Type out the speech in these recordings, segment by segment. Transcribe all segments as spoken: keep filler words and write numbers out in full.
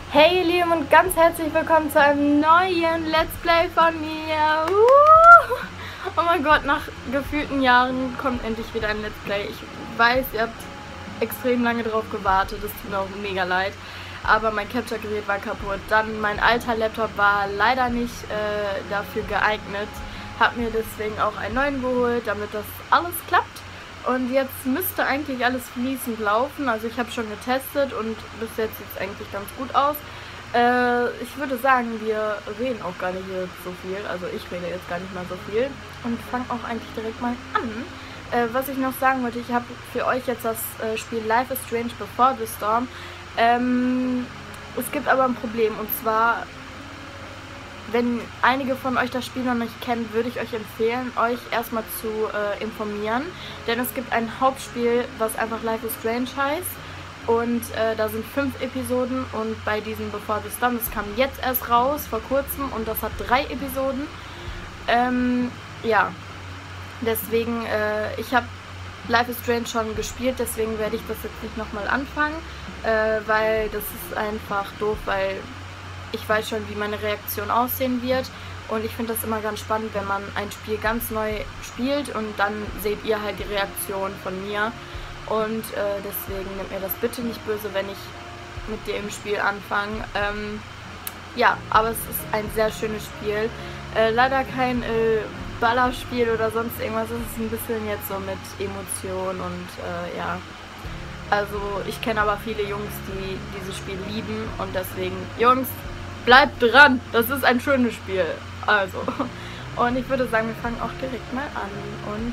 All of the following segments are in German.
Hey ihr Lieben und ganz herzlich willkommen zu einem neuen Let's Play von mir. Uh! Oh mein Gott, nach gefühlten Jahren kommt endlich wieder ein Let's Play. Ich weiß, ihr habt extrem lange drauf gewartet, es tut mir auch mega leid. Aber mein Capture-Gerät war kaputt. Dann mein alter Laptop war leider nicht äh, dafür geeignet. Hab mir deswegen auch einen neuen geholt, damit das alles klappt. Und jetzt müsste eigentlich alles fließend laufen. Also ich habe schon getestet und bis jetzt sieht es eigentlich ganz gut aus. Äh, ich würde sagen, wir reden auch gar nicht jetzt so viel. Also ich rede jetzt gar nicht mal so viel. Und fange auch eigentlich direkt mal an. Äh, was ich noch sagen wollte, ich habe für euch jetzt das äh, Spiel Life is Strange Before the Storm. Ähm, es gibt aber ein Problem. Und zwar, wenn einige von euch das Spiel noch nicht kennen, würde ich euch empfehlen, euch erstmal zu äh, informieren. Denn es gibt ein Hauptspiel, was einfach Life is Strange heißt. Und äh, da sind fünf Episoden. Und bei diesem Before the Storm, das kam jetzt erst raus, vor kurzem. Und das hat drei Episoden. Ähm, ja. Deswegen, äh, ich habe Life is Strange schon gespielt. Deswegen werde ich das jetzt nicht nochmal anfangen. Äh, weil das ist einfach doof, weil ich weiß schon, wie meine Reaktion aussehen wird und ich finde das immer ganz spannend, wenn man ein Spiel ganz neu spielt und dann seht ihr halt die Reaktion von mir und äh, deswegen nehmt mir das bitte nicht böse, wenn ich mit dem Spiel anfange. Ähm, ja, aber es ist ein sehr schönes Spiel. Äh, leider kein äh, Ballerspiel oder sonst irgendwas, es ist ein bisschen jetzt so mit Emotion und äh, ja. Also ich kenne aber viele Jungs, die dieses Spiel lieben und deswegen, Jungs, bleibt dran, das ist ein schönes Spiel. Also, und ich würde sagen, wir fangen auch direkt mal an. Und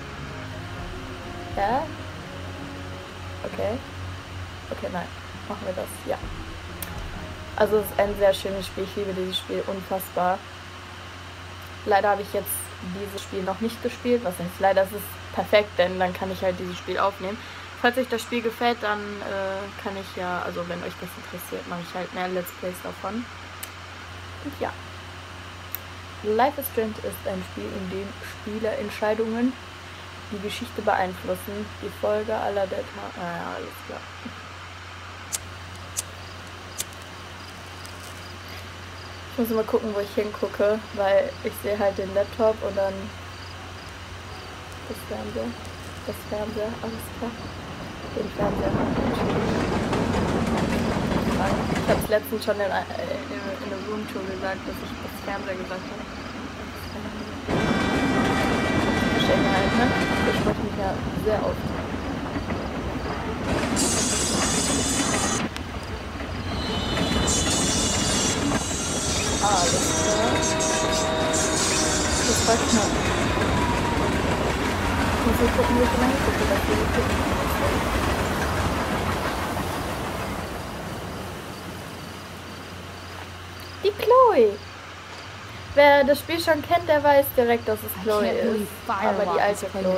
ja, okay, okay, nein, machen wir das, ja. Also es ist ein sehr schönes Spiel, ich liebe dieses Spiel unfassbar. Leider habe ich jetzt dieses Spiel noch nicht gespielt, was heißt leider, es ist perfekt, denn dann kann ich halt dieses Spiel aufnehmen. Falls euch das Spiel gefällt, dann äh, kann ich ja, also wenn euch das interessiert, mache ich halt mehr Let's Plays davon. Und ja. Life is Strange ist ein Spiel, in dem Spielerentscheidungen die Geschichte beeinflussen. Die Folge aller der Ta- Ah ja, alles klar. Ich muss mal gucken, wo ich hingucke, weil ich sehe halt den Laptop und dann das Fernseher. Das Fernseher, alles klar. Den Fernseher. Ich habe es letztens schon in, in, in der Roomtour gesagt, dass ich das Fernseher gesagt habe. Ich denke halt, ne? Ich spreche mich ja sehr oft. Alles klar. Das war knapp. Ich muss jetzt gucken, wo ich lange gucke, dass wir nicht gucken. Die Chloe! Wer das Spiel schon kennt, der weiß direkt, dass es Chloe ist. Aber die alte Chloe.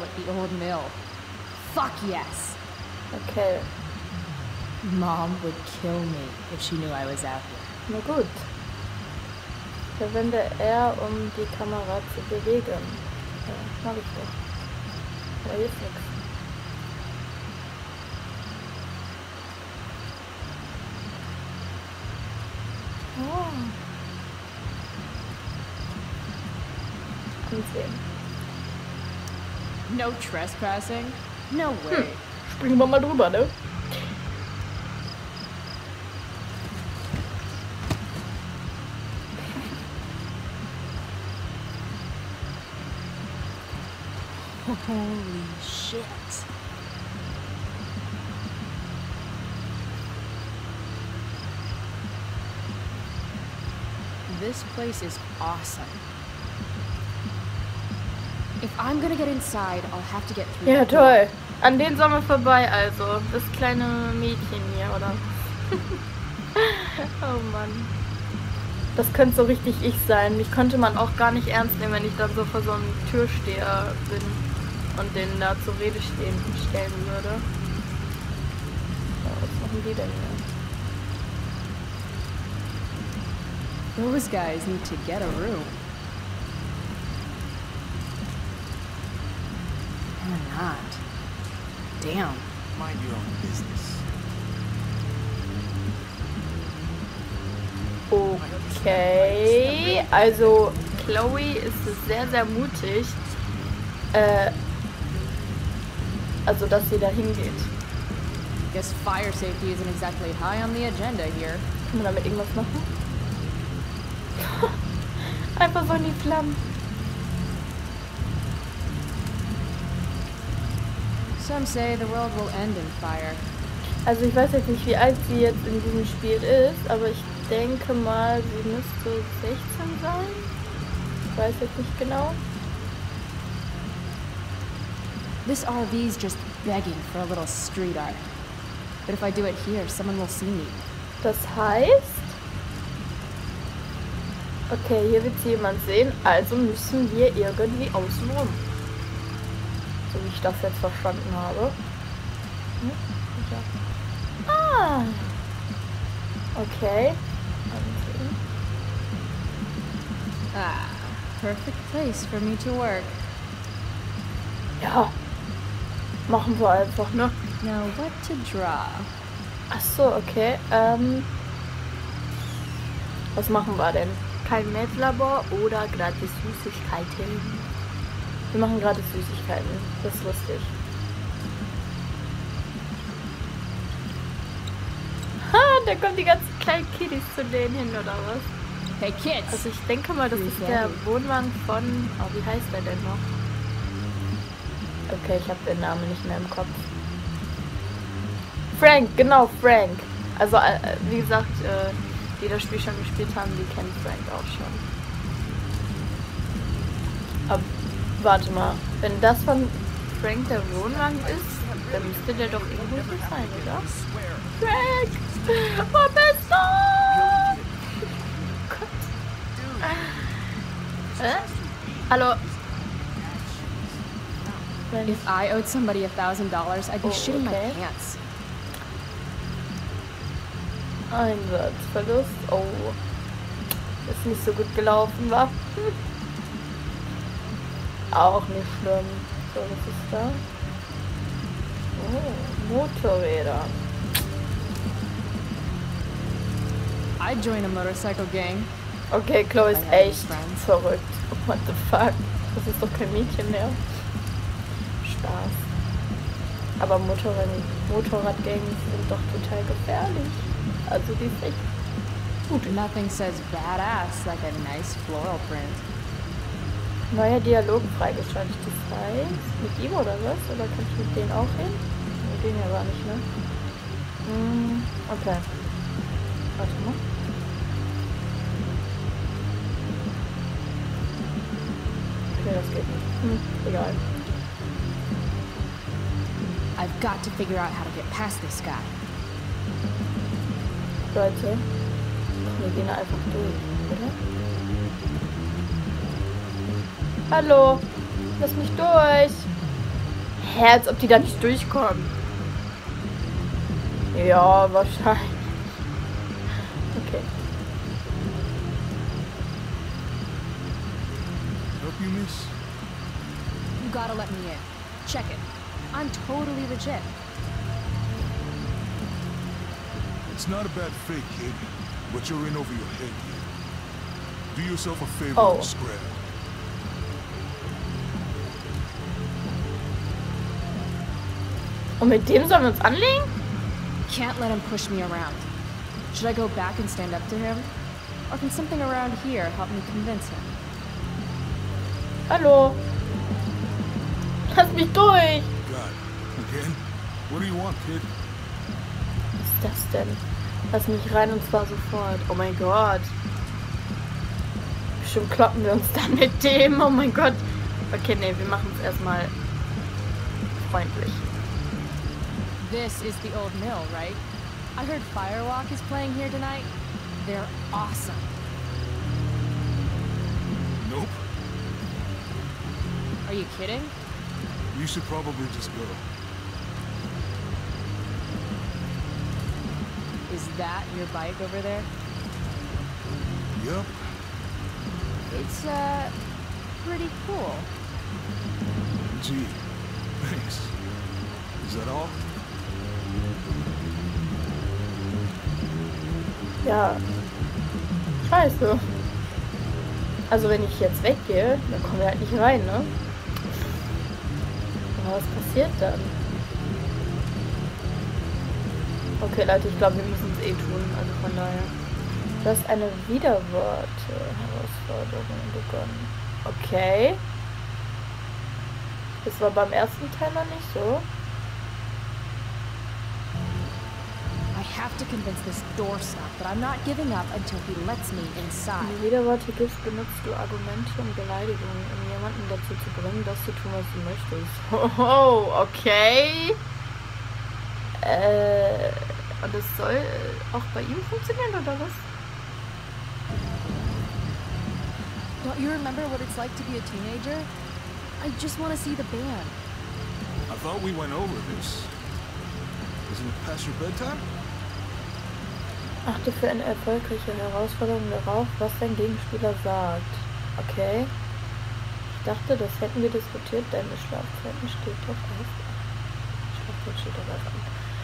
Fuck yes! Okay. Mom would kill me if she knew I was out here. Na gut. Verwende R, um die Kamera zu bewegen. Ja, mach ich doch. Aber hier ist nichts. Oh. Ansehen. No trespassing? No way. Hm. Springen wir mal drüber, ne? Holy shit. This place is awesome. If I'm gonna get inside, I'll have to get through. Ja, toll. An den sollen wir vorbei, also. Das kleine Mädchen hier, oder? Oh Mann. Das könnte so richtig ich sein. Mich konnte man auch gar nicht ernst nehmen, wenn ich dann so vor so einem Türsteher bin und den da zur Rede stehen, stellen würde. Ja, was machen die denn hier? Those guys need to get a room. Or not. Damn. Mind your own business. Okay, also Chloe ist sehr, sehr mutig, äh, also dass sie da hingeht. Guess fire safety isn't exactly high on the agenda here. Kann man damit irgendwas machen? Einfach so in die Flammen. Some say the world will end in fire. Also ich weiß jetzt nicht, wie alt sie jetzt in diesem Spiel ist, aber ich denke mal, sie müsste sechzehn sein. Ich weiß jetzt nicht genau. This R V's just begging for a little street art. But if I do it here, someone will see me. Das heißt... Okay, hier wird sie jemand sehen, also müssen wir irgendwie außen rum. So wie ich das jetzt verstanden habe. Hm? Ah! Okay. Ah, perfect place for me to work. Ja. Machen wir einfach, ne? Now what to draw? Ach so, okay. Ähm, was machen wir denn? Kein Meth-Labor oder gratis Süßigkeiten? Wir machen gratis Süßigkeiten. Das ist lustig. Ha, da kommen die ganzen kleinen Kiddies zu denen hin, oder was? Hey kids! Also ich denke mal, das ist der Wohnwagen von... Oh, wie heißt der denn noch? Okay, ich habe den Namen nicht mehr im Kopf. Frank, genau, Frank. Also, äh, wie gesagt, äh, die das Spiel schon gespielt haben, die kennen Frank auch schon. Aber, warte mal. Wenn das von Frank der Wohnwagen ist, dann müsste der doch irgendwo hier sein, oder? Frank! Wo bist du? Gott. Äh? Hallo? If I owed somebody a thousand dollars, I'd be Oh, shitting okay. my pants. Einsatzverlust. Oh. Ist nicht so gut gelaufen, wa? Hm. Auch nicht schlimm. So, was ist da? Oh, Motorräder. I'd join a motorcycle gang. Okay, Chloe ist echt verrückt. What the fuck? Das ist doch kein Mädchen mehr. Spaß. Aber Motorrad Motorradgangs sind doch total gefährlich. Also die ist echt gut. Nothing says badass like a nice floral print. Neuer Dialog freigeschaltet. Das heißt, mit ihm oder was? Oder kann ich mit denen auch hin? Mit denen ja gar nicht, ne? Hm, okay. Warte mal. Okay, das geht nicht. Hm, egal. I've got to figure out how to get past this guy. Leute, wir gehen da einfach durch, oder? Hallo, lass mich durch. Hä, als ob die da nicht durchkommen. Ja, wahrscheinlich. Okay. Help you, miss? You gotta let me in. Check it. I'm totally legit. It's not a bad fake, kid, but you're in over your head. Do yourself a favor Oh. and scrap. Und mit dem sollen wir uns anlegen? Can't let him push me around. Should I go back and stand up to him? Or can something around here help me convince him? Hallo. Lass mich durch. God, again? What do you want, kid? Was ist das denn? Lass mich rein und zwar sofort. Oh mein Gott. Bestimmt kloppen wir uns dann mit dem. Oh mein Gott. Okay, nee, wir machen es erstmal freundlich. This is the old mill, right? I heard Firewalk is playing here tonight. They're awesome. Nope. Are you kidding? You should probably just go. Is that your bike over there? Yep. It's, uh, pretty cool. Gee, thanks. Is that all? Ja. Scheiße. Also wenn ich jetzt weggehe, dann kommen wir halt nicht rein, ne? Aber was passiert dann? Okay, Leute, ich glaube, wir müssen es eh tun. Also von daher. Du hast eine Widerworte-Herausforderung begonnen. Okay. Das war beim ersten Teil noch nicht so. I have to convince this doorstop that I'm not giving up until he lets me Wenn inside. du Widerworte gibst, benutzt du Argumente und Beleidigungen, um jemanden dazu zu bringen, das zu tun, was du möchtest. Oh, okay. Äh, und das soll auch bei ihm funktionieren, oder was? Don't you remember what it's like to be a teenager? I just want to see the band. I thought we went over this. Isn't it past your bedtime? Achte für eine erfolgreiche Herausforderung darauf, was dein Gegenspieler sagt. Okay. Ich dachte, das hätten wir diskutiert. Deine Schlafzeiten steht doch auf. Schlafzeit steht doch auf.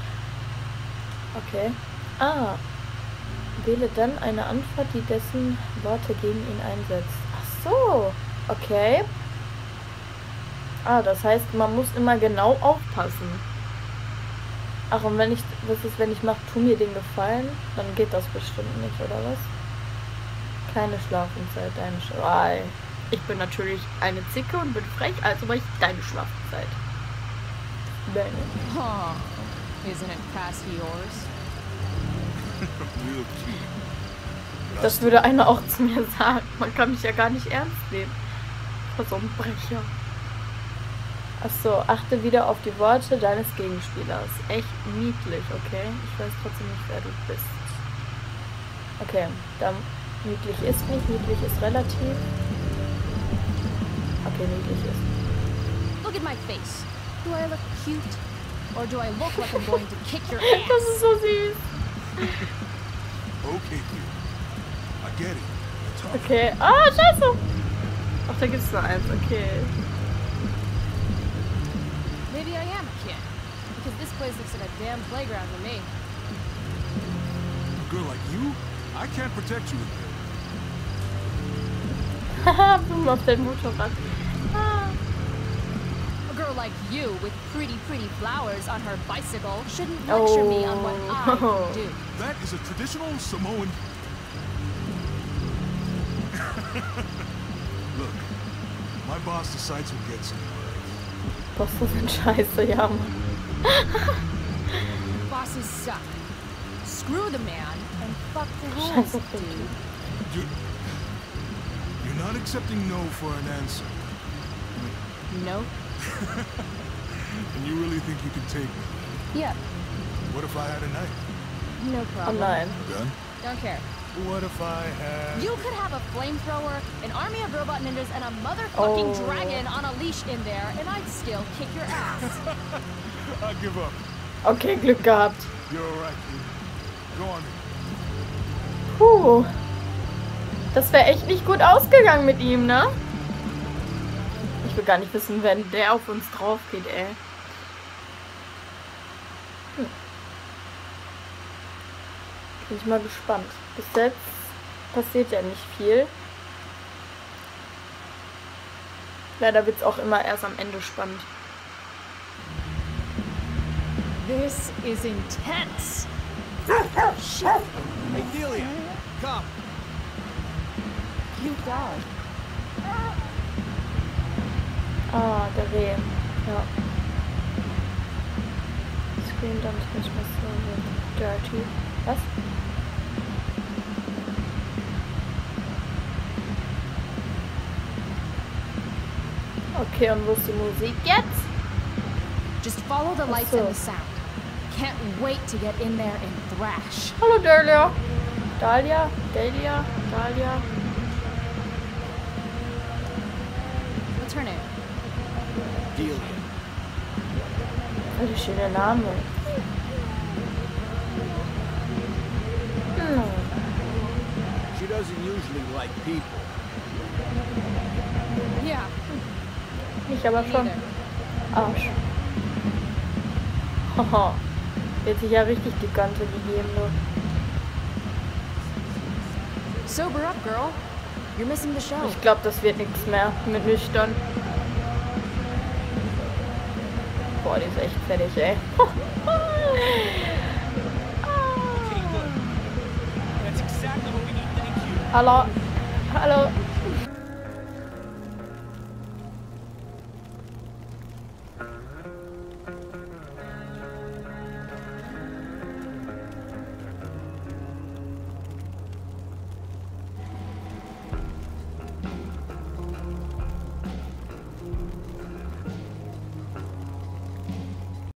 Okay. Ah. Wähle dann eine Antwort, die dessen Worte gegen ihn einsetzt. Ach so. Okay. Ah, das heißt, man muss immer genau aufpassen. Ach, und wenn ich, was ist, wenn ich mache, tu mir den Gefallen, dann geht das bestimmt nicht, oder was? Keine Schlafenszeit, deine Schlafenszeit. Ich bin natürlich eine Zicke und bin frech, also mache ich deine Schlafenszeit. Deine. Huh. Isn't it past yours? Real cute. But I Das still- würde einer auch zu mir sagen. Man kann mich ja gar nicht ernst nehmen. Vor so einem Brecher. Achso, achte wieder auf die Worte deines Gegenspielers. Echt niedlich, okay? Ich weiß trotzdem nicht, wer du bist. Okay, dann niedlich ist nicht, niedlich ist relativ. Okay, niedlich ist. Look at my face. Do I look cute? Or do I look like I'm going to kick your Das ass? ist so süß. Okay, cute. I get it. You're tough. Okay. Ah, scheiße. Ach, da gibt's nur eins, okay. Maybe I am a kid. Because this place looks like a damn playground to me. A girl like you, I can't protect you in there. Haha, Blumen auf dein Motorrad. Ah. A girl like you with pretty, pretty flowers on her bicycle shouldn't lecture me on what I Oh. can do. That is a traditional Samoan. Look, my boss decides who gets in. Bosse sind scheiße, ja, Mann. Bosses suck. Screw the man and fuck the rules, Scheiße, dude. You, you're not accepting no for an answer. No? And you really think you can take me? Yeah, What if I had a knife? no Oh problem. nein. A gun? Don't care. What if I had... You could have a flamethrower, an army of robot ninjas, and a motherfucking Oh. dragon on a leash in there, and I'd still kick your ass. I'll give up. Okay, Glück gehabt. You're alright, kid. Go on. Puh. Das wäre echt nicht gut ausgegangen mit ihm, ne? Ich will gar nicht wissen, wenn der auf uns drauf geht, ey. Hm. Bin ich mal gespannt. Bis jetzt passiert ja nicht viel. Leider wird es auch immer erst am Ende spannend. This is intense. Shit. Hey, Delia, come. Cute dog. Ah, der Reh. Ja. Screen don't touch my soul with dirty. Was? Okay, und wo ist die Musik jetzt? Just follow the lights and the sound. Can't wait to get in there and thrash. Hallo Dahlia. Dahlia? Dahlia? Dahlia? What's her name? Delia. Voll die schöne Name. Hm. She doesn't usually like people. Yeah, Ich aber me schon. neither. Arsch. Haha. Wird sich ja richtig die Kante gegeben, ne? So, Sober up, girl. You're missing the show. Ich glaube, das wird nichts mehr mit nüchtern. Boah, die ist echt fertig, ey. Hallo. Hallo.